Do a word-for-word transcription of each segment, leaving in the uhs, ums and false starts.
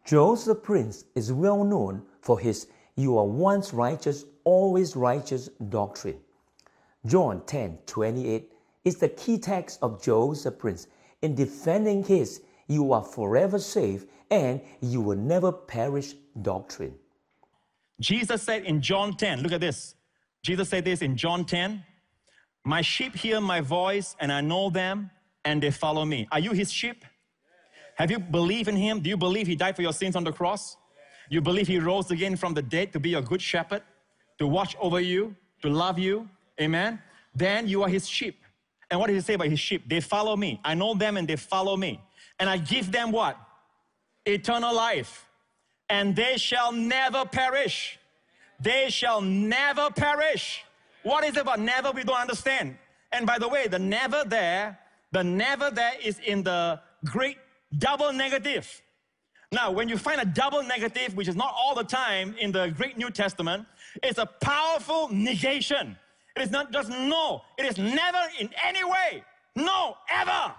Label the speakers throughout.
Speaker 1: Joseph Prince is well known for his "you are once righteous, always righteous" doctrine. John ten twenty-eight is the key text of Joseph Prince in defending his "you are forever safe and you will never perish" doctrine.
Speaker 2: Jesus said in John ten, look at this. Jesus said this in John ten, "My sheep hear my voice, and I know them, and they follow me." Are you his sheep? Have you believed in him? Do you believe he died for your sins on the cross? You believe he rose again from the dead to be your good shepherd, to watch over you, to love you? Amen? Then you are his sheep. And what did he say about his sheep? They follow me. I know them and they follow me. And I give them what? Eternal life. And they shall never perish. They shall never perish. What is it about never? We don't understand. And by the way, the never there, the never there is in the Greek double negative. Now, when you find a double negative, which is not all the time in the Greek New Testament, it's a powerful negation. It is not just no, it is never in any way. No, ever.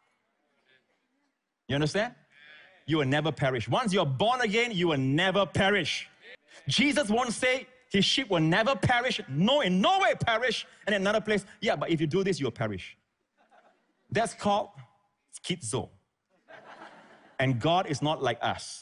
Speaker 2: You understand? You will never perish. Once you're born again, you will never perish. Jesus won't say his sheep will never perish. No, in no way perish. And in another place, yeah, but if you do this, you'll perish. That's called schizo. And God is not like us.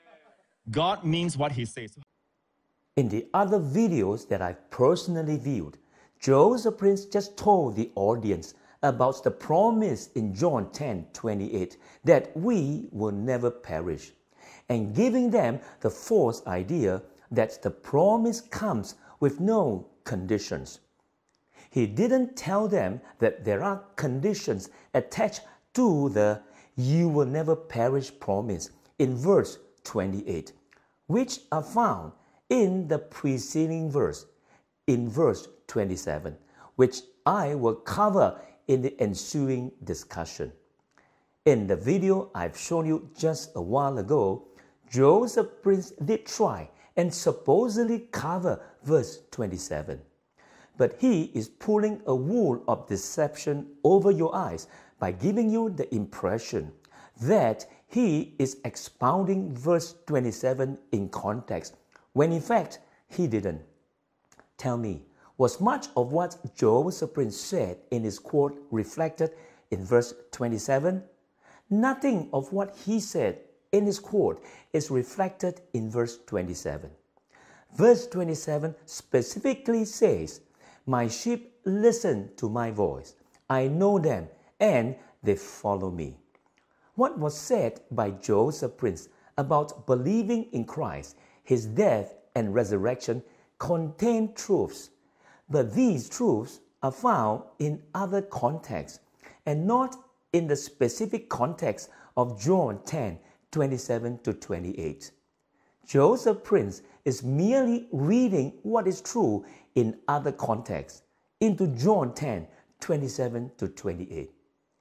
Speaker 2: God means what he says.
Speaker 1: In the other videos that I've personally viewed, Joseph Prince just told the audience about the promise in John ten twenty-eight that we will never perish, and giving them the false idea that the promise comes with no conditions. He didn't tell them that there are conditions attached to the "you will never perish" promise in verse twenty-eight, which are found in the preceding verse, in verse twenty-seven, which I will cover in the ensuing discussion. In the video I've shown you just a while ago, Joseph Prince did try and supposedly cover verse twenty-seven. But he is pulling a wool of deception over your eyes by giving you the impression that he is expounding verse twenty-seven in context, when in fact he didn't. Tell me, was much of what Joseph Prince said in his quote reflected in verse twenty-seven? Nothing of what he said in his quote is reflected in verse twenty-seven. Verse twenty-seven specifically says, "My sheep listen to my voice. I know them, and they follow me." What was said by Joseph Prince about believing in Christ, his death and resurrection, contain truths, but these truths are found in other contexts and not in the specific context of John ten twenty-seven to twenty-eight. Joseph Prince is merely reading what is true in other contexts into John ten twenty-seven to twenty-eight.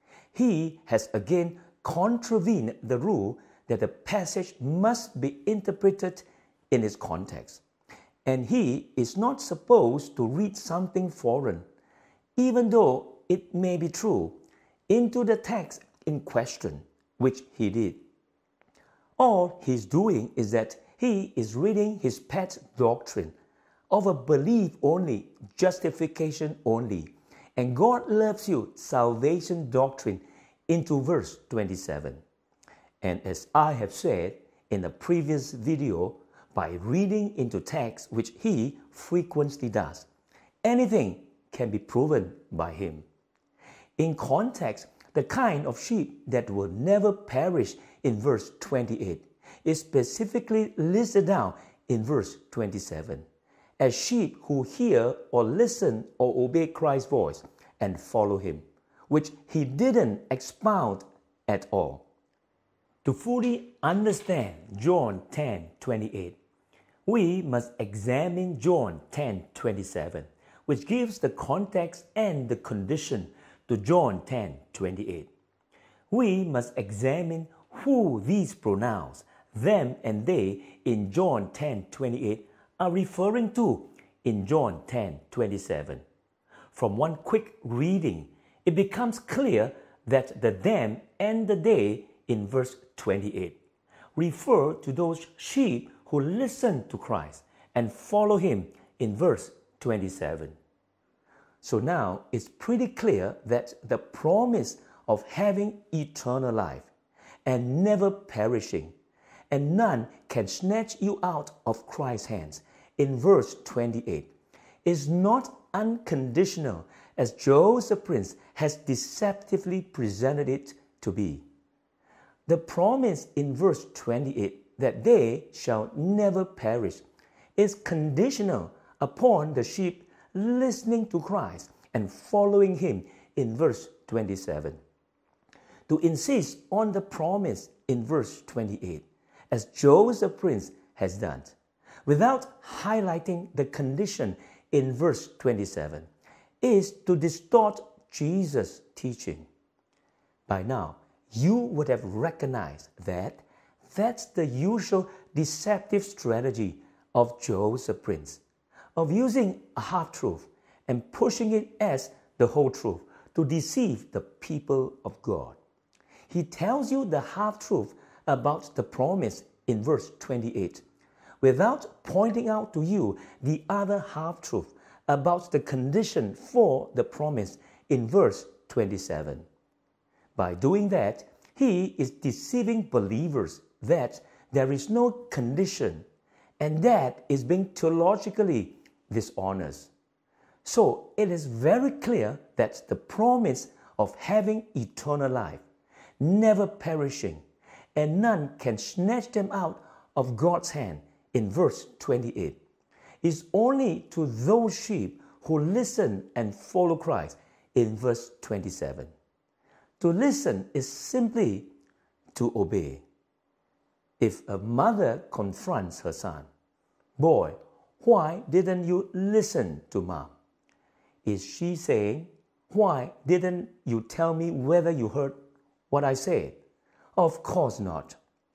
Speaker 1: He has again contravened the rule that the passage must be interpreted in its context, and he is not supposed to read something foreign, even though it may be true, into the text in question, which he did. All he's doing is that he is reading his pet doctrine of a belief only, justification only, and God loves you salvation doctrine into verse twenty-seven. And as I have said in a previous video, by reading into text, which he frequently does, anything can be proven by him. In context, the kind of sheep that will never perish in verse twenty-eight is specifically listed down in verse twenty-seven as sheep who hear or listen or obey Christ's voice and follow him, which he didn't expound at all. To fully understand John ten twenty-eight, we must examine John ten twenty-seven, which gives the context and the condition to John ten twenty-eight. We must examine who these pronouns, them and they, in John ten twenty-eight are referring to in John ten twenty-seven. From one quick reading, it becomes clear that the them and the they in verse twenty-eight refer to those sheep who listen to Christ and follow him in verse twenty-seven. So now it's pretty clear that the promise of having eternal life and never perishing, and none can snatch you out of Christ's hands in verse twenty-eight, is not unconditional as Joe the Prince has deceptively presented it to be. The promise in verse twenty-eight that they shall never perish is conditional upon the sheep listening to Christ and following him in verse twenty-seven. To insist on the promise in verse twenty-eight, as Joe the Prince has done, without highlighting the condition in verse twenty-seven, is to distort Jesus' teaching. By now, you would have recognized that that's the usual deceptive strategy of Joe the Prince, of using a half-truth and pushing it as the whole truth to deceive the people of God. He tells you the half-truth about the promise in verse twenty-eight, without pointing out to you the other half-truth about the condition for the promise in verse twenty-seven. By doing that, he is deceiving believers that there is no condition, and that is being theologically dishonest. So it is very clear that the promise of having eternal life, never perishing, and none can snatch them out of God's hand in verse twenty-eight, is only to those sheep who listen and follow Christ in verse twenty-seven. To listen is simply to obey. If a mother confronts her son, "Boy, why didn't you listen to mom?" Is she saying, "Why didn't you tell me whether you heard what I said?" Of course not.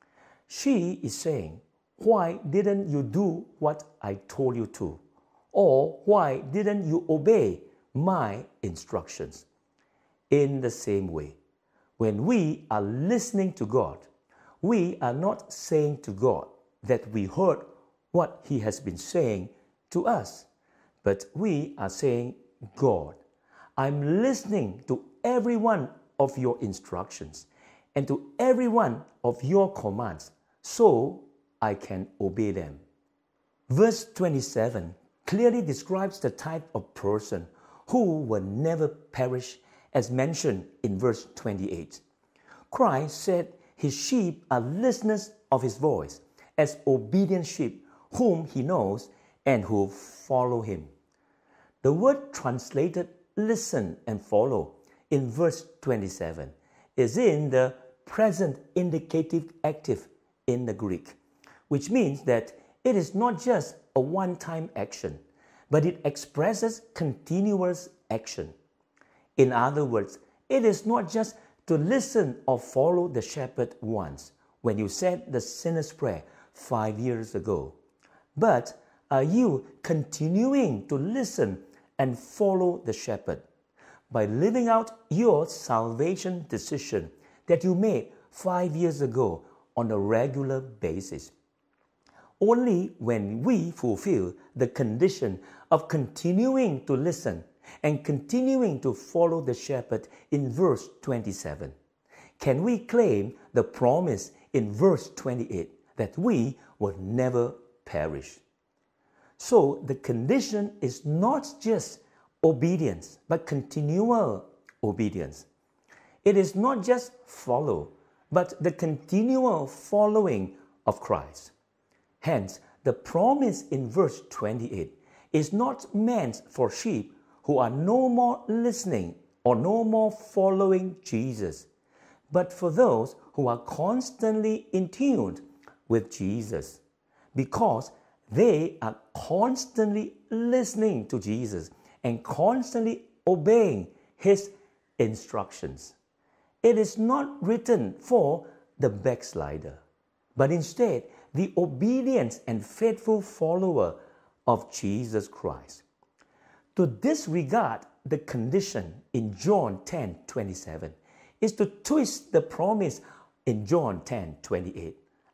Speaker 1: She is saying, "Why didn't you do what I told you to?" Or, "Why didn't you obey my instructions?" In the same way, when we are listening to God, we are not saying to God that we heard what he has been saying to us, but we are saying, "God, I'm listening to every one of your instructions and to every one of your commands so I can obey them." Verse twenty-seven clearly describes the type of person who will never perish, as mentioned in verse twenty-eight. Christ said his sheep are listeners of his voice, as obedient sheep whom he knows and who follow him. The word translated listen and follow in verse twenty-seven is in the present indicative active in the Greek, which means that it is not just a one-time action, but it expresses continuous action. In other words, it is not just to listen or follow the shepherd once when you said the sinner's prayer five years ago, but are you continuing to listen and follow the shepherd by living out your salvation decision that you made five years ago on a regular basis? Only when we fulfill the condition of continuing to listen and continuing to follow the shepherd in verse twenty-seven can we claim the promise in verse twenty-eight that we will never perish. So the condition is not just obedience, but continual obedience. It is not just follow, but the continual following of Christ. Hence, the promise in verse twenty-eight is not meant for sheep who are no more listening or no more following Jesus, but for those who are constantly in tune with Jesus, because they are constantly listening to Jesus and constantly obeying his instructions. It is not written for the backslider, but instead the obedient and faithful follower of Jesus Christ. To disregard the condition in John ten twenty-seven is to twist the promise in John ten twenty-eight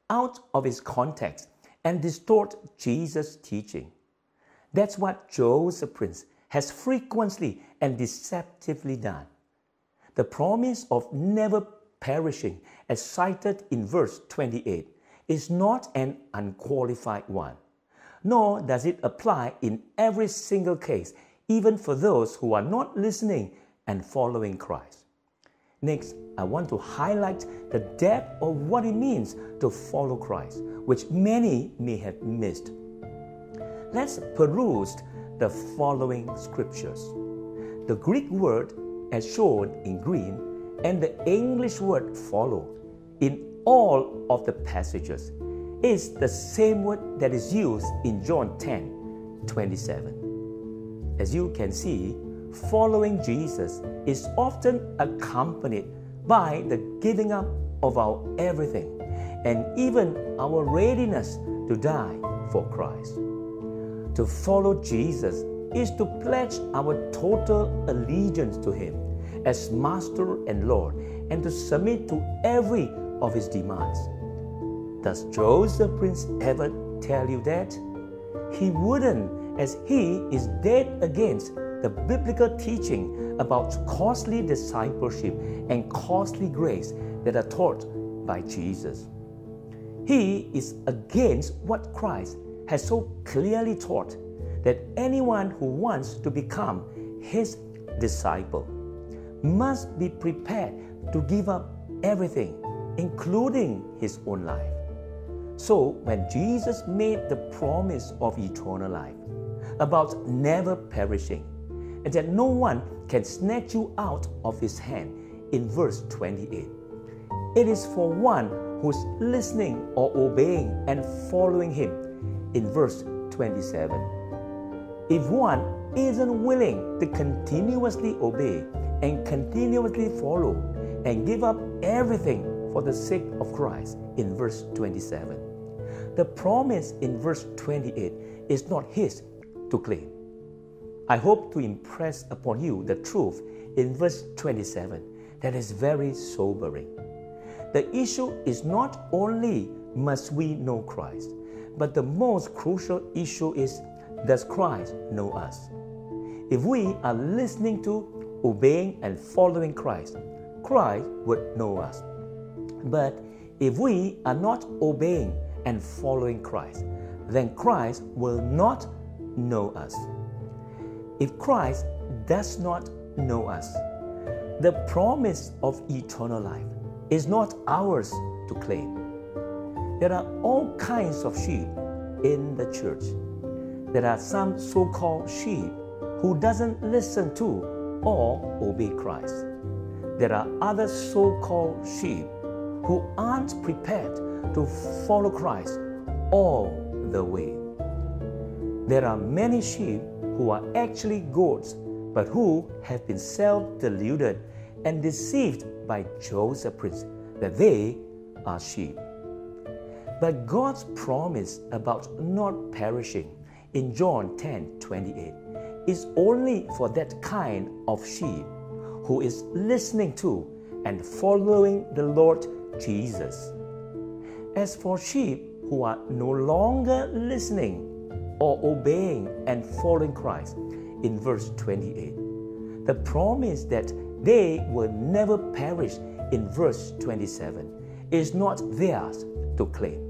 Speaker 1: out of its context and distort Jesus' teaching. That's what Joseph Prince has frequently and deceptively done. The promise of never perishing, as cited in verse twenty-eight, is not an unqualified one, nor does it apply in every single case, even for those who are not listening and following Christ. Next, I want to highlight the depth of what it means to follow Christ, which many may have missed. Let's peruse the following scriptures. The Greek word, as shown in green, and the English word follow in all of the passages is the same word that is used in John ten twenty-seven. As you can see, following Jesus is often accompanied by the giving up of our everything and even our readiness to die for Christ. To follow Jesus is to pledge our total allegiance to Him as Master and Lord and to submit to every of His demands. Does Joseph Prince ever tell you that? He wouldn't, as he is dead against the biblical teaching about costly discipleship and costly grace that are taught by Jesus. He is against what Christ has so clearly taught, that anyone who wants to become His disciple must be prepared to give up everything, including his own life. So when Jesus made the promise of eternal life, about never perishing, and that no one can snatch you out of His hand in verse twenty-eight, it is for one who's listening or obeying and following Him in verse twenty-seven. If one isn't willing to continuously obey and continuously follow and give up everything for the sake of Christ in verse twenty-seven, the promise in verse twenty-eight is not his to claim. I hope to impress upon you the truth in verse twenty-seven that is very sobering. The issue is not only must we know Christ, but the most crucial issue is, does Christ know us? If we are listening to, obeying, and following Christ, Christ would know us. But if we are not obeying and following Christ, then Christ will not know us. If Christ does not know us, the promise of eternal life is not ours to claim. There are all kinds of sheep in the church. There are some so-called sheep who doesn't listen to or obey Christ. There are other so-called sheep who aren't prepared to follow Christ all the way. There are many sheep who are actually goats, but who have been self-deluded and deceived by Joseph Prince that they are sheep. But God's promise about not perishing in John ten twenty-eight is only for that kind of sheep who is listening to and following the Lord Jesus. As for sheep who are no longer listening or obeying and following Christ in verse twenty-eight, the promise that they will never perish in verse twenty-seven is not theirs to claim.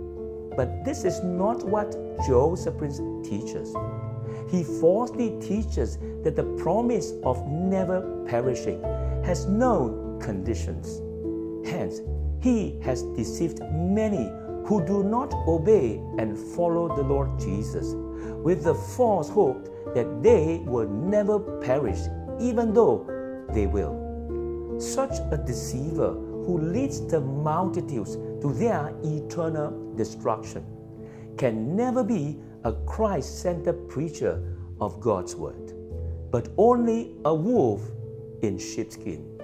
Speaker 1: But this is not what Joseph Prince teaches. He falsely teaches that the promise of never perishing has no conditions. Hence, he has deceived many who do not obey and follow the Lord Jesus with the false hope that they will never perish, even though they will. Such a deceiver who leads the multitudes to their eternal destruction can never be a Christ-centered preacher of God's word, but only a wolf in sheepskin.